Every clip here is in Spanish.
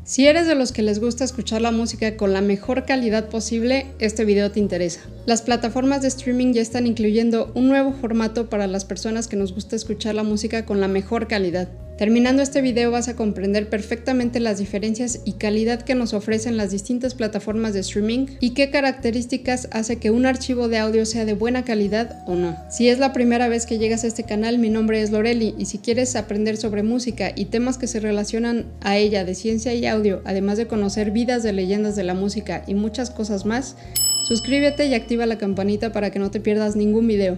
Si eres de los que les gusta escuchar la música con la mejor calidad posible, este video te interesa. Las plataformas de streaming ya están incluyendo un nuevo formato para las personas que nos gusta escuchar la música con la mejor calidad. Terminando este video vas a comprender perfectamente las diferencias y calidad que nos ofrecen las distintas plataformas de streaming y qué características hace que un archivo de audio sea de buena calidad o no. Si es la primera vez que llegas a este canal, mi nombre es Loreli y si quieres aprender sobre música y temas que se relacionan a ella de ciencia y audio, además de conocer vidas de leyendas de la música y muchas cosas más, suscríbete y activa la campanita para que no te pierdas ningún video.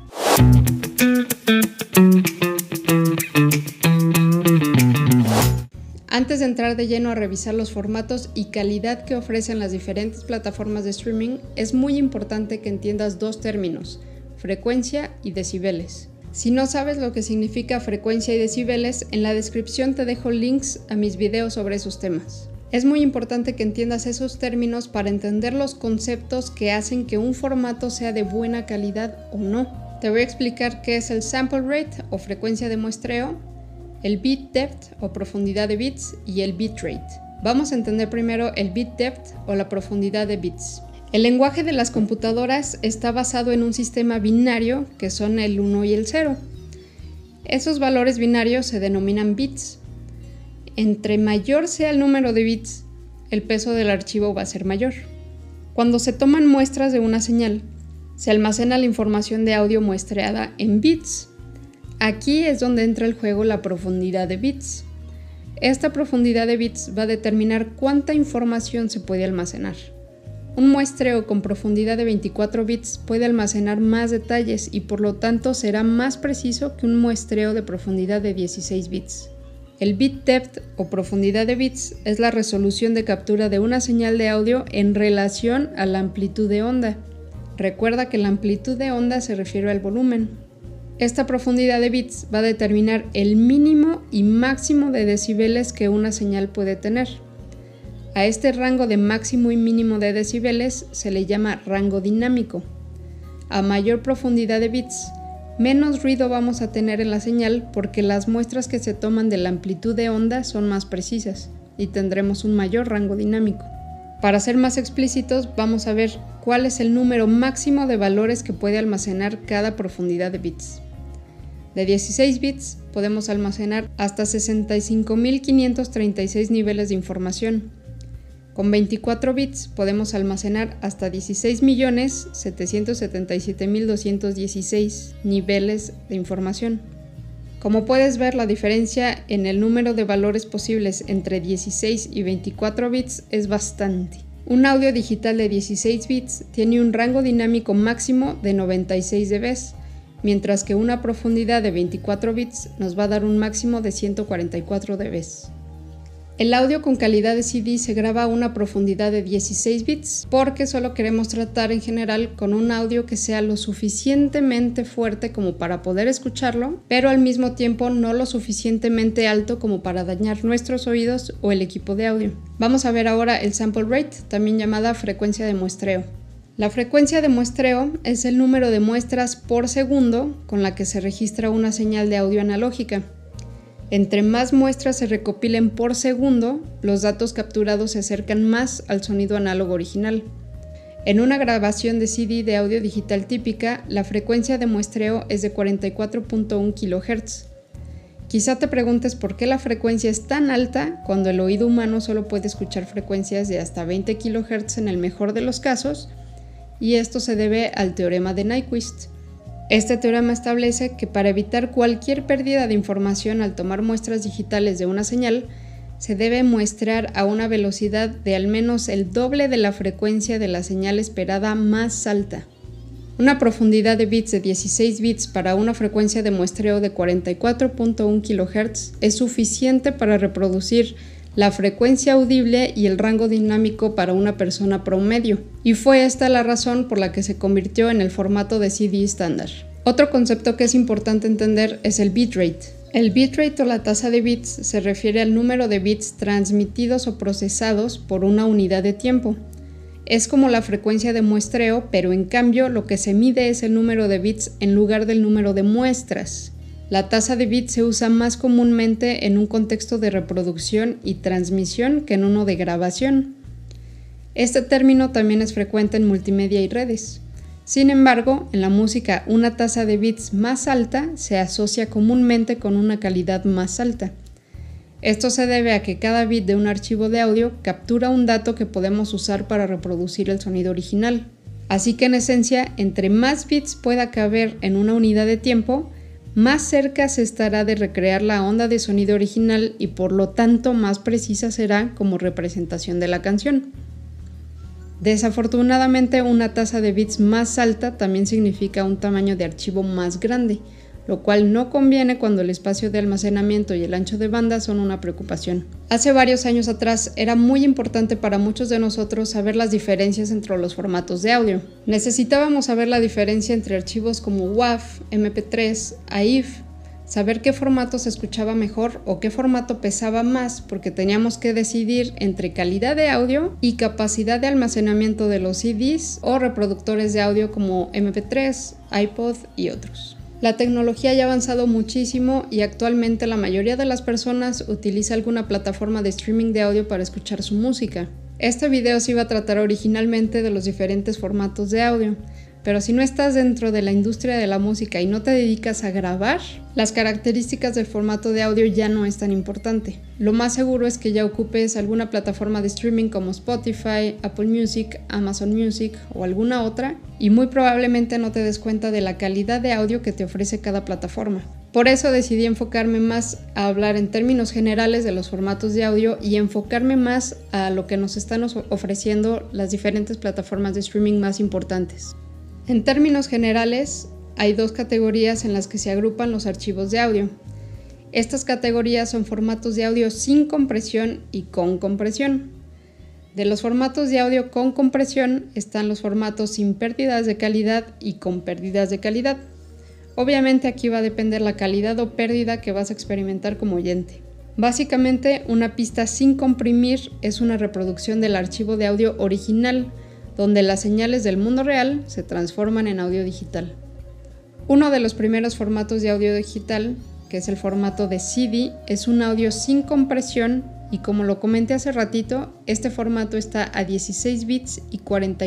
Antes de entrar de lleno a revisar los formatos y calidad que ofrecen las diferentes plataformas de streaming, es muy importante que entiendas dos términos, frecuencia y decibeles. Si no sabes lo que significa frecuencia y decibeles, en la descripción te dejo links a mis videos sobre esos temas. Es muy importante que entiendas esos términos para entender los conceptos que hacen que un formato sea de buena calidad o no. Te voy a explicar qué es el sample rate o frecuencia de muestreo, el bit depth o profundidad de bits y el bitrate. Vamos a entender primero el bit depth o la profundidad de bits. El lenguaje de las computadoras está basado en un sistema binario que son el 1 y el 0. Esos valores binarios se denominan bits. Entre mayor sea el número de bits, el peso del archivo va a ser mayor. Cuando se toman muestras de una señal, se almacena la información de audio muestreada en bits. Aquí es donde entra el juego la profundidad de bits. Esta profundidad de bits va a determinar cuánta información se puede almacenar. Un muestreo con profundidad de 24 bits puede almacenar más detalles y por lo tanto será más preciso que un muestreo de profundidad de 16 bits. El bit depth o profundidad de bits es la resolución de captura de una señal de audio en relación a la amplitud de onda. Recuerda que la amplitud de onda se refiere al volumen. Esta profundidad de bits va a determinar el mínimo y máximo de decibeles que una señal puede tener. A este rango de máximo y mínimo de decibeles se le llama rango dinámico. A mayor profundidad de bits, menos ruido vamos a tener en la señal porque las muestras que se toman de la amplitud de onda son más precisas y tendremos un mayor rango dinámico. Para ser más explícitos, vamos a ver cuál es el número máximo de valores que puede almacenar cada profundidad de bits. De 16 bits podemos almacenar hasta 65.536 niveles de información. Con 24 bits podemos almacenar hasta 16.777.216 niveles de información. Como puedes ver, la diferencia en el número de valores posibles entre 16 y 24 bits es bastante. Un audio digital de 16 bits tiene un rango dinámico máximo de 96 dB, mientras que una profundidad de 24 bits nos va a dar un máximo de 144 dB. El audio con calidad de CD se graba a una profundidad de 16 bits porque solo queremos tratar en general con un audio que sea lo suficientemente fuerte como para poder escucharlo, pero al mismo tiempo no lo suficientemente alto como para dañar nuestros oídos o el equipo de audio. Vamos a ver ahora el sample rate, también llamada frecuencia de muestreo. La frecuencia de muestreo es el número de muestras por segundo con la que se registra una señal de audio analógica. Entre más muestras se recopilen por segundo, los datos capturados se acercan más al sonido análogo original. En una grabación de CD de audio digital típica, la frecuencia de muestreo es de 44.1 kHz. Quizá te preguntes por qué la frecuencia es tan alta cuando el oído humano solo puede escuchar frecuencias de hasta 20 kHz en el mejor de los casos, y esto se debe al teorema de Nyquist. Este teorema establece que para evitar cualquier pérdida de información al tomar muestras digitales de una señal, se debe muestrear a una velocidad de al menos el doble de la frecuencia de la señal esperada más alta. Una profundidad de bits de 16 bits para una frecuencia de muestreo de 44.1 kHz es suficiente para reproducir la frecuencia audible y el rango dinámico para una persona promedio, y fue esta la razón por la que se convirtió en el formato de CD estándar. Otro concepto que es importante entender es el bitrate. El bitrate o la tasa de bits se refiere al número de bits transmitidos o procesados por una unidad de tiempo. Es como la frecuencia de muestreo, pero en cambio lo que se mide es el número de bits en lugar del número de muestras. La tasa de bits se usa más comúnmente en un contexto de reproducción y transmisión que en uno de grabación. Este término también es frecuente en multimedia y redes. Sin embargo, en la música, una tasa de bits más alta se asocia comúnmente con una calidad más alta. Esto se debe a que cada bit de un archivo de audio captura un dato que podemos usar para reproducir el sonido original. Así que en esencia, entre más bits pueda caber en una unidad de tiempo, más cerca se estará de recrear la onda de sonido original y por lo tanto más precisa será como representación de la canción. Desafortunadamente, una tasa de bits más alta también significa un tamaño de archivo más grande, lo cual no conviene cuando el espacio de almacenamiento y el ancho de banda son una preocupación. Hace varios años atrás era muy importante para muchos de nosotros saber las diferencias entre los formatos de audio. Necesitábamos saber la diferencia entre archivos como WAV, MP3, AIF, saber qué formato se escuchaba mejor o qué formato pesaba más, porque teníamos que decidir entre calidad de audio y capacidad de almacenamiento de los CDs o reproductores de audio como MP3, iPod y otros. La tecnología ya ha avanzado muchísimo y actualmente la mayoría de las personas utiliza alguna plataforma de streaming de audio para escuchar su música. Este video se iba a tratar originalmente de los diferentes formatos de audio, pero si no estás dentro de la industria de la música y no te dedicas a grabar, las características del formato de audio ya no es tan importante. Lo más seguro es que ya ocupes alguna plataforma de streaming como Spotify, Apple Music, Amazon Music o alguna otra, y muy probablemente no te des cuenta de la calidad de audio que te ofrece cada plataforma. Por eso decidí enfocarme más a hablar en términos generales de los formatos de audio y enfocarme más a lo que nos están ofreciendo las diferentes plataformas de streaming más importantes. En términos generales, hay dos categorías en las que se agrupan los archivos de audio. Estas categorías son formatos de audio sin compresión y con compresión. De los formatos de audio con compresión están los formatos sin pérdidas de calidad y con pérdidas de calidad. Obviamente aquí va a depender la calidad o pérdida que vas a experimentar como oyente. Básicamente, una pista sin comprimir es una reproducción del archivo de audio original, donde las señales del mundo real se transforman en audio digital. Uno de los primeros formatos de audio digital, que es el formato de CD, es un audio sin compresión y como lo comenté hace ratito, este formato está a 16 bits y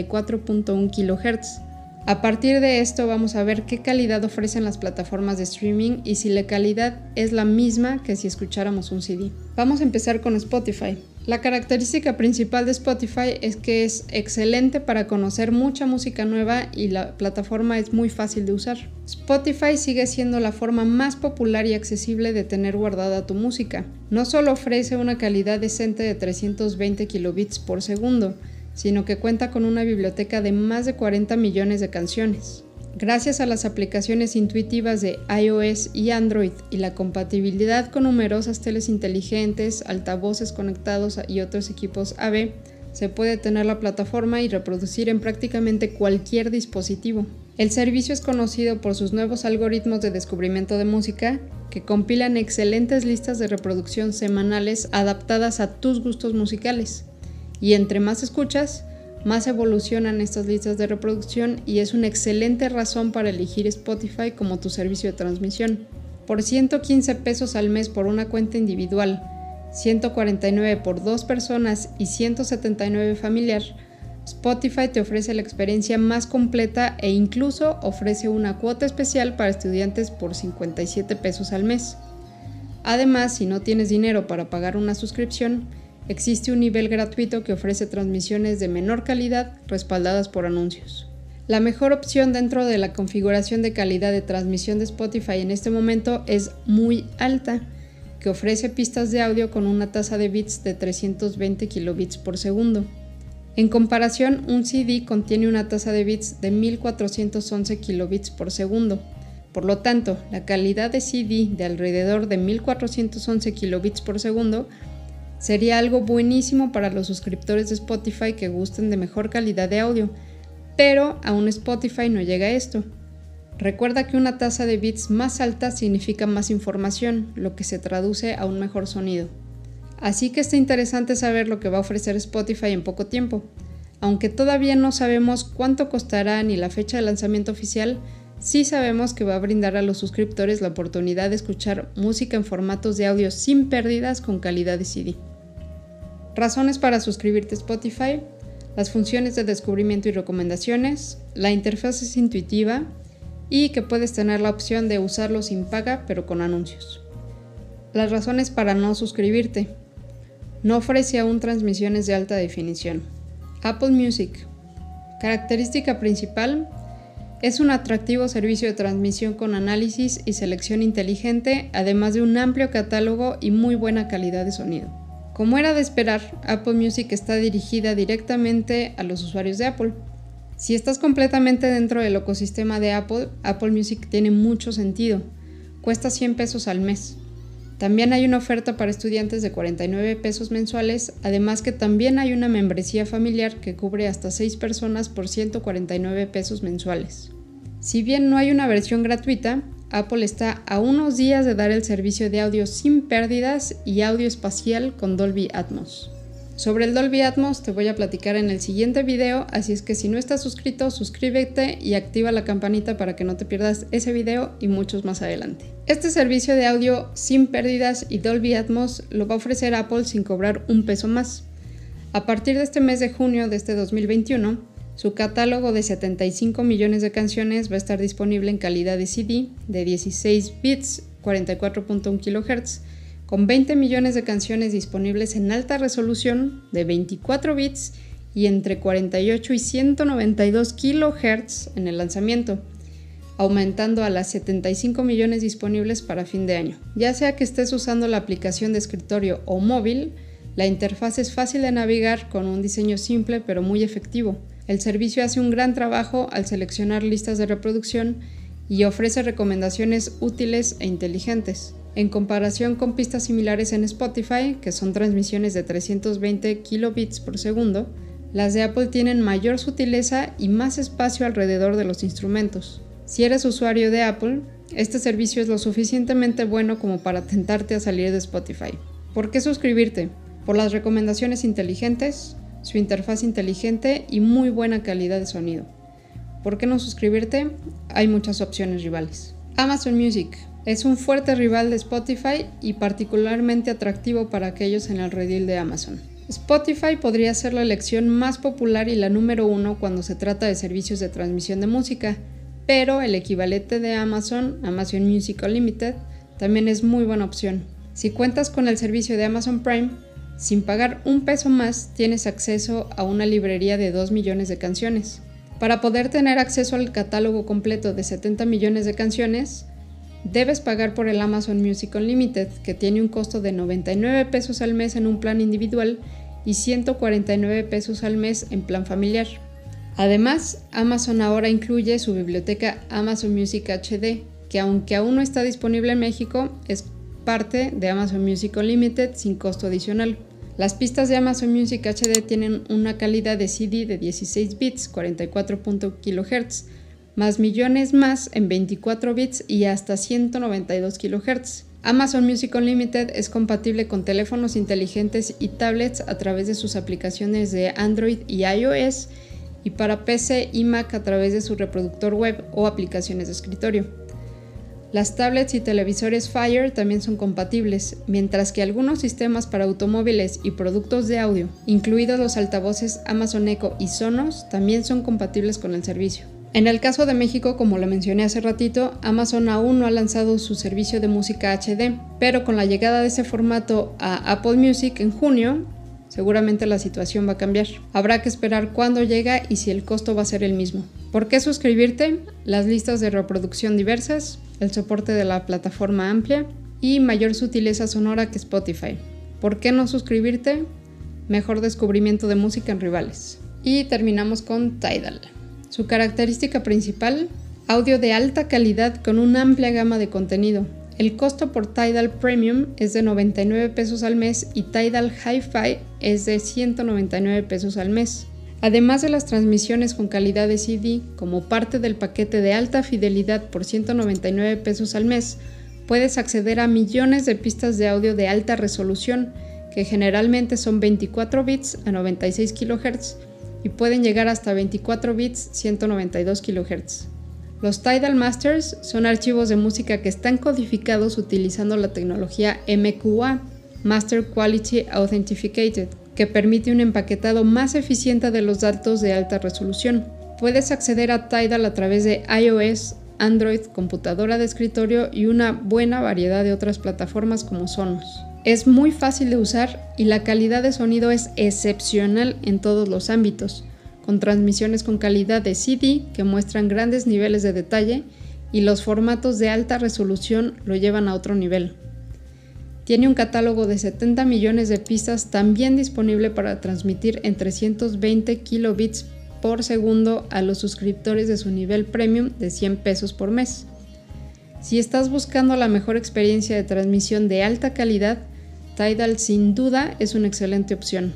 44.1 kHz. A partir de esto vamos a ver qué calidad ofrecen las plataformas de streaming y si la calidad es la misma que si escucháramos un CD. Vamos a empezar con Spotify. La característica principal de Spotify es que es excelente para conocer mucha música nueva y la plataforma es muy fácil de usar. Spotify sigue siendo la forma más popular y accesible de tener guardada tu música. No solo ofrece una calidad decente de 320 kilobits por segundo, sino que cuenta con una biblioteca de más de 40 millones de canciones. Gracias a las aplicaciones intuitivas de iOS y Android y la compatibilidad con numerosas teles inteligentes, altavoces conectados y otros equipos AV, se puede tener la plataforma y reproducir en prácticamente cualquier dispositivo. El servicio es conocido por sus nuevos algoritmos de descubrimiento de música, que compilan excelentes listas de reproducción semanales adaptadas a tus gustos musicales. Y entre más escuchas, más evolucionan estas listas de reproducción y es una excelente razón para elegir Spotify como tu servicio de transmisión. Por 115 pesos al mes por una cuenta individual, 149 por 2 personas y 179 familiar, Spotify te ofrece la experiencia más completa e incluso ofrece una cuota especial para estudiantes por 57 pesos al mes. Además, si no tienes dinero para pagar una suscripción, existe un nivel gratuito que ofrece transmisiones de menor calidad respaldadas por anuncios. La mejor opción dentro de la configuración de calidad de transmisión de Spotify en este momento es muy alta, que ofrece pistas de audio con una tasa de bits de 320 kilobits por segundo. En comparación, un CD contiene una tasa de bits de 1411 kilobits por segundo. Por lo tanto, la calidad de CD de alrededor de 1411 kilobits por segundo sería algo buenísimo para los suscriptores de Spotify que gusten de mejor calidad de audio, pero aún Spotify no llega a esto. Recuerda que una tasa de bits más alta significa más información, lo que se traduce a un mejor sonido. Así que está interesante saber lo que va a ofrecer Spotify en poco tiempo. Aunque todavía no sabemos cuánto costará ni la fecha de lanzamiento oficial, sí sabemos que va a brindar a los suscriptores la oportunidad de escuchar música en formatos de audio sin pérdidas con calidad de CD. Razones para suscribirte a Spotify: las funciones de descubrimiento y recomendaciones, la interfaz es intuitiva y que puedes tener la opción de usarlo sin paga pero con anuncios. Las razones para no suscribirte: no ofrece aún transmisiones de alta definición. Apple Music: característica principal, es un atractivo servicio de transmisión con análisis y selección inteligente, además de un amplio catálogo y muy buena calidad de sonido. Como era de esperar, Apple Music está dirigida directamente a los usuarios de Apple. Si estás completamente dentro del ecosistema de Apple, Apple Music tiene mucho sentido. Cuesta $100 al mes. También hay una oferta para estudiantes de $49 mensuales, además que también hay una membresía familiar que cubre hasta 6 personas por $149 mensuales. Si bien no hay una versión gratuita, Apple está a unos días de dar el servicio de audio sin pérdidas y audio espacial con Dolby Atmos. Sobre el Dolby Atmos te voy a platicar en el siguiente video, así es que si no estás suscrito, suscríbete y activa la campanita para que no te pierdas ese video y muchos más adelante. Este servicio de audio sin pérdidas y Dolby Atmos lo va a ofrecer Apple sin cobrar $1 más. A partir de este mes de junio de este 2021, su catálogo de 75 millones de canciones va a estar disponible en calidad de CD de 16 bits, 44.1 kHz, con 20 millones de canciones disponibles en alta resolución de 24 bits y entre 48 y 192 kHz en el lanzamiento, aumentando a las 75 millones disponibles para fin de año. Ya sea que estés usando la aplicación de escritorio o móvil, la interfaz es fácil de navegar con un diseño simple pero muy efectivo. El servicio hace un gran trabajo al seleccionar listas de reproducción y ofrece recomendaciones útiles e inteligentes. En comparación con pistas similares en Spotify, que son transmisiones de 320 kilobits por segundo, las de Apple tienen mayor sutileza y más espacio alrededor de los instrumentos. Si eres usuario de Apple, este servicio es lo suficientemente bueno como para tentarte a salir de Spotify. ¿Por qué suscribirte? Por las recomendaciones inteligentes, su interfaz inteligente y muy buena calidad de sonido. ¿Por qué no suscribirte? Hay muchas opciones rivales. Amazon Music es un fuerte rival de Spotify y particularmente atractivo para aquellos en el redil de Amazon. Spotify podría ser la elección más popular y la número 1 cuando se trata de servicios de transmisión de música, pero el equivalente de Amazon, Amazon Music Unlimited, también es muy buena opción. Si cuentas con el servicio de Amazon Prime, sin pagar $1 más tienes acceso a una librería de 2 millones de canciones. Para poder tener acceso al catálogo completo de 70 millones de canciones, debes pagar por el Amazon Music Unlimited, que tiene un costo de $99 al mes en un plan individual y $149 al mes en plan familiar. Además, Amazon ahora incluye su biblioteca Amazon Music HD, que aunque aún no está disponible en México, es parte de Amazon Music Unlimited sin costo adicional. Las pistas de Amazon Music HD tienen una calidad de CD de 16 bits, 44.1 kHz, más millones más en 24 bits y hasta 192 kHz. Amazon Music Unlimited es compatible con teléfonos inteligentes y tablets a través de sus aplicaciones de Android y iOS y para PC y Mac a través de su reproductor web o aplicaciones de escritorio. Las tablets y televisores Fire también son compatibles, mientras que algunos sistemas para automóviles y productos de audio, incluidos los altavoces Amazon Echo y Sonos, también son compatibles con el servicio. En el caso de México, como lo mencioné hace ratito, Amazon aún no ha lanzado su servicio de música HD, pero con la llegada de ese formato a Apple Music en junio, seguramente la situación va a cambiar. Habrá que esperar cuándo llega y si el costo va a ser el mismo. ¿Por qué suscribirte? Las listas de reproducción diversas, el soporte de la plataforma amplia y mayor sutileza sonora que Spotify. ¿Por qué no suscribirte? Mejor descubrimiento de música en rivales. Y terminamos con Tidal. Su característica principal, audio de alta calidad con una amplia gama de contenido. El costo por Tidal Premium es de $99 al mes y Tidal Hi-Fi es de $199 al mes. Además de las transmisiones con calidad de CD, como parte del paquete de alta fidelidad por $199 al mes, puedes acceder a millones de pistas de audio de alta resolución, que generalmente son 24 bits a 96 kHz y pueden llegar hasta 24 bits 192 kHz. Los Tidal Masters son archivos de música que están codificados utilizando la tecnología MQA, Master Quality Authenticated, que permite un empaquetado más eficiente de los datos de alta resolución. Puedes acceder a Tidal a través de iOS, Android, computadora de escritorio y una buena variedad de otras plataformas como Sonos. Es muy fácil de usar y la calidad de sonido es excepcional en todos los ámbitos, con transmisiones con calidad de CD que muestran grandes niveles de detalle y los formatos de alta resolución lo llevan a otro nivel. Tiene un catálogo de 70 millones de pistas también disponible para transmitir en 320 kilobits por segundo a los suscriptores de su nivel premium de $100 por mes. Si estás buscando la mejor experiencia de transmisión de alta calidad, Tidal sin duda es una excelente opción.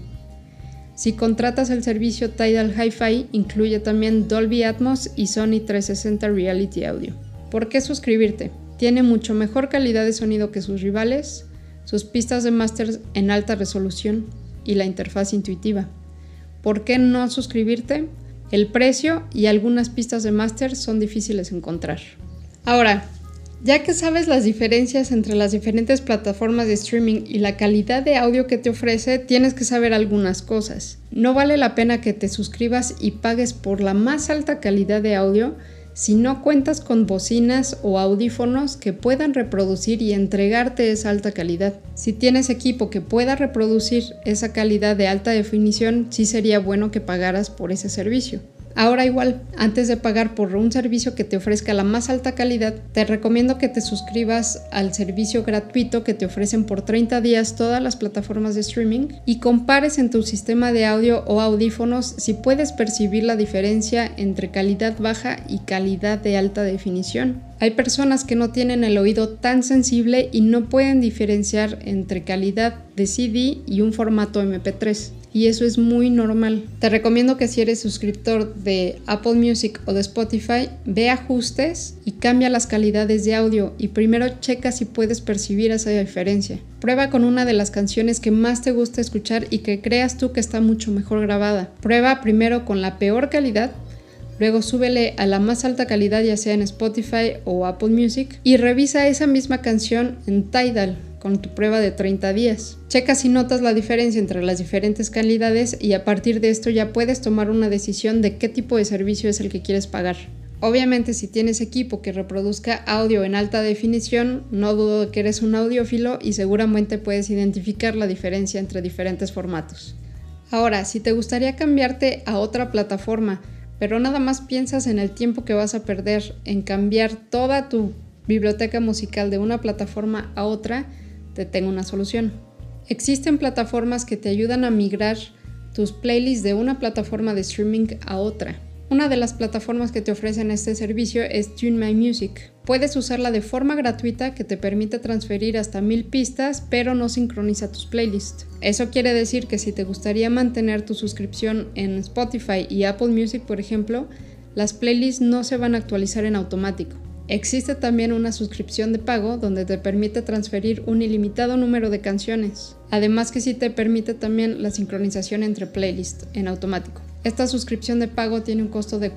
Si contratas el servicio Tidal Hi-Fi, incluye también Dolby Atmos y Sony 360 Reality Audio. ¿Por qué suscribirte? Tiene mucho mejor calidad de sonido que sus rivales, sus pistas de máster en alta resolución y la interfaz intuitiva. ¿Por qué no suscribirte? El precio y algunas pistas de máster son difíciles de encontrar. Ahora, ya que sabes las diferencias entre las diferentes plataformas de streaming y la calidad de audio que te ofrece, tienes que saber algunas cosas. No vale la pena que te suscribas y pagues por la más alta calidad de audio si no cuentas con bocinas o audífonos que puedan reproducir y entregarte esa alta calidad. Si tienes equipo que pueda reproducir esa calidad de alta definición, sí sería bueno que pagaras por ese servicio. Ahora igual, antes de pagar por un servicio que te ofrezca la más alta calidad, te recomiendo que te suscribas al servicio gratuito que te ofrecen por 30 días todas las plataformas de streaming y compares en tu sistema de audio o audífonos si puedes percibir la diferencia entre calidad baja y calidad de alta definición. Hay personas que no tienen el oído tan sensible y no pueden diferenciar entre calidad de CD y un formato MP3. Y eso es muy normal. Te recomiendo que si eres suscriptor de Apple Music o de Spotify, ve ajustes y cambia las calidades de audio y primero checa si puedes percibir esa diferencia. Prueba con una de las canciones que más te gusta escuchar y que creas tú que está mucho mejor grabada. Prueba primero con la peor calidad, luego súbele a la más alta calidad ya sea en Spotify o Apple Music y revisa esa misma canción en Tidal con tu prueba de 30 días. Checa si notas la diferencia entre las diferentes calidades y a partir de esto ya puedes tomar una decisión de qué tipo de servicio es el que quieres pagar. Obviamente si tienes equipo que reproduzca audio en alta definición, no dudo de que eres un audiófilo y seguramente puedes identificar la diferencia entre diferentes formatos. Ahora, si te gustaría cambiarte a otra plataforma, pero nada más piensas en el tiempo que vas a perder en cambiar toda tu biblioteca musical de una plataforma a otra, te tengo una solución. Existen plataformas que te ayudan a migrar tus playlists de una plataforma de streaming a otra. Una de las plataformas que te ofrecen este servicio es Tune My Music. Puedes usarla de forma gratuita que te permite transferir hasta 1000 pistas, pero no sincroniza tus playlists. Eso quiere decir que si te gustaría mantener tu suscripción en Spotify y Apple Music, por ejemplo, las playlists no se van a actualizar en automático. Existe también una suscripción de pago donde te permite transferir un ilimitado número de canciones. Además que sí te permite también la sincronización entre playlists en automático. Esta suscripción de pago tiene un costo de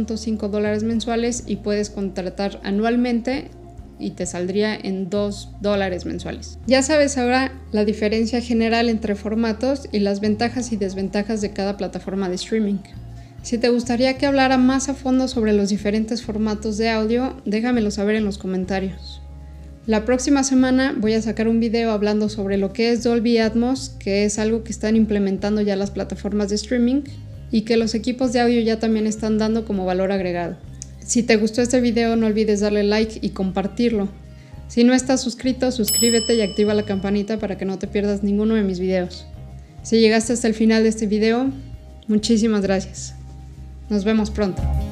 $4.5 mensuales y puedes contratar anualmente y te saldría en $2 mensuales. Ya sabes ahora la diferencia general entre formatos y las ventajas y desventajas de cada plataforma de streaming. Si te gustaría que hablara más a fondo sobre los diferentes formatos de audio, déjamelo saber en los comentarios. La próxima semana voy a sacar un video hablando sobre lo que es Dolby Atmos, que es algo que están implementando ya las plataformas de streaming y que los equipos de audio ya también están dando como valor agregado. Si te gustó este video, no olvides darle like y compartirlo. Si no estás suscrito, suscríbete y activa la campanita para que no te pierdas ninguno de mis videos. Si llegaste hasta el final de este video, muchísimas gracias. Nos vemos pronto.